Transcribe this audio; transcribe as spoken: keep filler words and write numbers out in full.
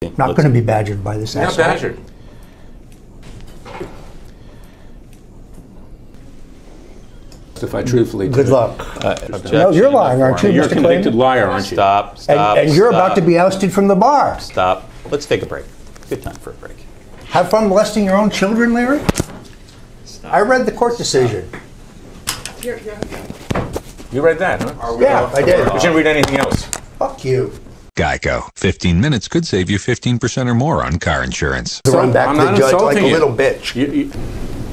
Not going to be badgered by this You're not asshole. badgered. Testify truthfully. Good to luck. Uh, No, you're lying, aren't you, You're a Mister convicted Clayton? liar, aren't you? Stop, stop, And, and you're about stop, to be ousted from the bar. Stop. Let's take a break. Good time for a break. Have fun molesting your own children, Larry? Stop. I read the court decision. Here, here. You read that, huh? Yeah, I did. You shouldn't read anything else. Fuck you. GEICO. fifteen minutes could save you fifteen percent or more on car insurance. Run back I'm to the not judge like insulting a you. little bitch. You, you,